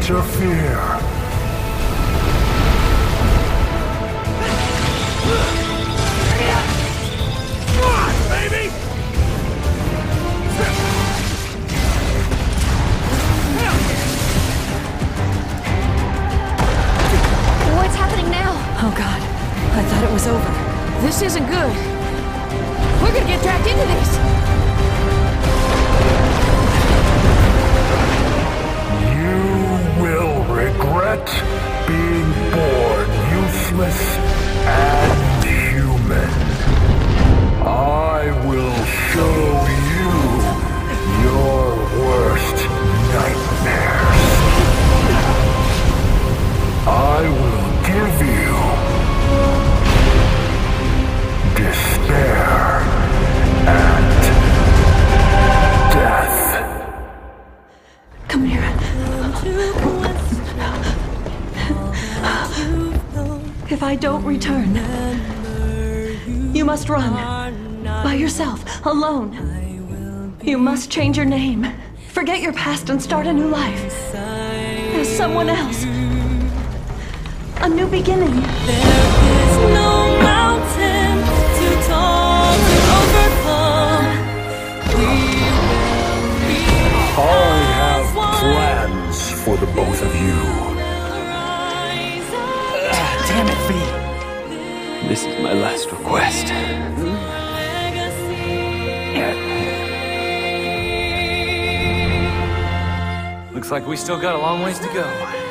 interfere. Come on, baby! What's happening now? Oh God, I thought it was over. This isn't good. We're gonna get dragged into this. You will regret being born useless and human. I will show you your worst nightmares. I will give you despair and death. Come here. If I don't return, you must run. By yourself, alone. You must change your name. Forget your past and start a new life. As someone else. A new beginning. There is no mountain too tall to overcome. We will be I have as one. plans for the both of you. Damn it, V. This is my last request. Looks like we still got a long ways to go.